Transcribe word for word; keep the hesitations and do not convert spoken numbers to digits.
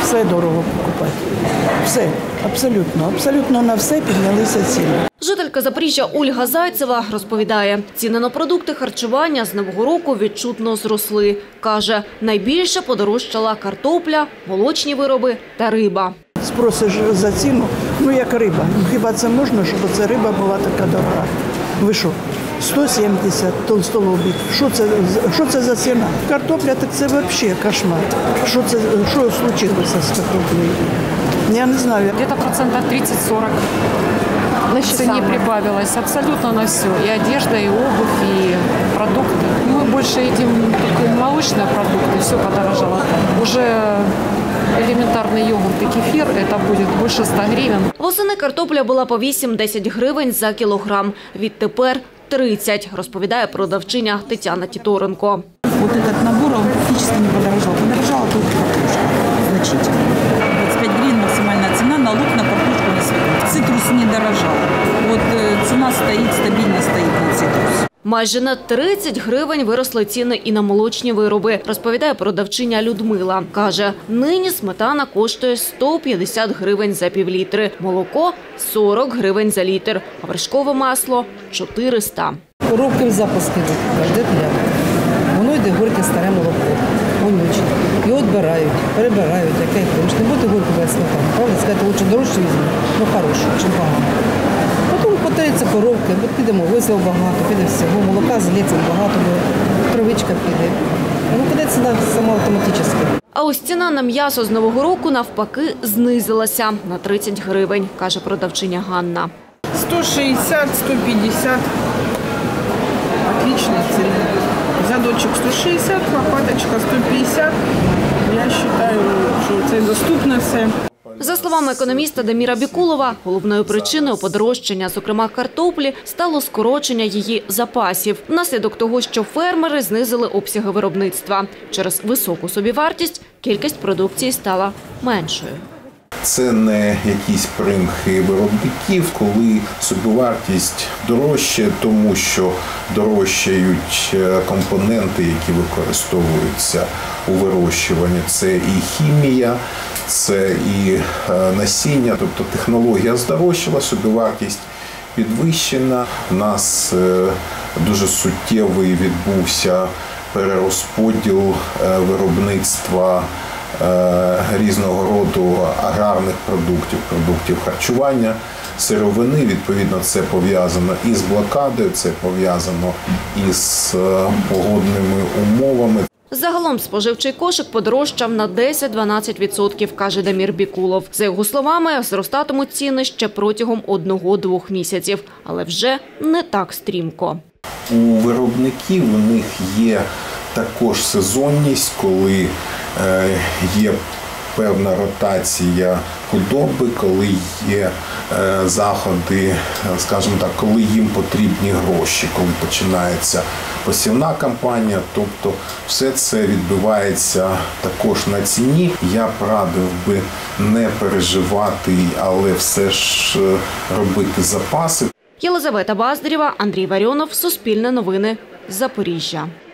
все дорого покупати. Все, абсолютно, абсолютно на все піднялися ціни. Жителька Запоріжжя Ольга Зайцева розповідає, ціни на продукти харчування з Нового року відчутно зросли. Каже, найбільше подорожчала картопля, молочні вироби та риба. Спросиш за ціну, ну як риба. Хіба це можна, щоб ця риба була така дорога? Ви що? сто сімдесят толстолобик. Що це, що це за ціна? Картопля, так це взагалі кошмар. Що це, що случилося з картоплею? Я не знаю. Где-то процентов тридцать-сорок в цене прибавилось абсолютно на все. И одежда, и обувь, и продукты. Мы больше едим только молочные продукты, все подорожало. Уже елементарний йогурт і кефір – це буде більше ста гривень. Восени картопля була по вісім-десять гривень за кілограм. Відтепер – тридцять, розповідає продавчиня Тетяна Тіторенко. Вот этот набор он практически не подорожал. Подорожала только картошка значительно. двадцать пять гривен максимальная цена, налог на картошку не сводит. Цитрус не дорожал. Вот цена стоит, стабильно стоит на цитрус. Майже на тридцять гривень виросли ціни і на молочні вироби, розповідає продавчиня Людмила. Каже, нині сметана коштує сто п'ятдесят гривень за півлітри, молоко – сорок гривень за літр, а вершкове масло – чотириста. Коробки в запуск йдуть кожен день. Воно йде горьке старе молоко, вонюче. Його відбирають, перебирають, яке хочеш. Не буде горького сметана, правда? Сказати, лучше дорожче візьму, ну хороше, чим погано. Потім потаються коровки, от підемо, вислав багато, піде всього, молока злється багато, травичка піде. Ну, піде ціна сама автоматично. А ось ціна на м'ясо з Нового року навпаки знизилася на тридцять гривень, каже продавчиня Ганна. сто шестьдесят - сто пятьдесят. Отличная цена. Задочек сто шестьдесят, лопаточка сто пятьдесят. Я вважаю, що це доступно все. За словами економіста Даміра Бікулова, головною причиною подорожчання, зокрема картоплі, стало скорочення її запасів. Внаслідок того, що фермери знизили обсяги виробництва. Через високу собівартість кількість продукції стала меншою. Це не якісь примхи виробників, коли собівартість дорожча, тому що дорожчають компоненти, які використовуються у вирощуванні. Це і хімія, це і насіння, тобто технологія здорожчала, собівартість підвищена. У нас дуже суттєвий відбувся перерозподіл виробництва різного роду аграрних продуктів, продуктів харчування, сировини. Відповідно, це пов'язано і з блокадою, це пов'язано і з погодними умовами. Загалом споживчий кошик подорожчав на десять-дванадцять відсотків, каже Дамір Бікулов. За його словами, зростатимуть ціни ще протягом одного-двох місяців, але вже не так стрімко. У виробників у них є також сезонність, коли є певна ротація худоби, коли є заходи, скажімо так, коли їм потрібні гроші, коли починається посівна кампанія, тобто все це відбувається також на ціні. Я б радив би не переживати, але все ж робити запаси. Єлизавета Баздарєва, Андрій Варіонов, Суспільне новини, Запоріжжя.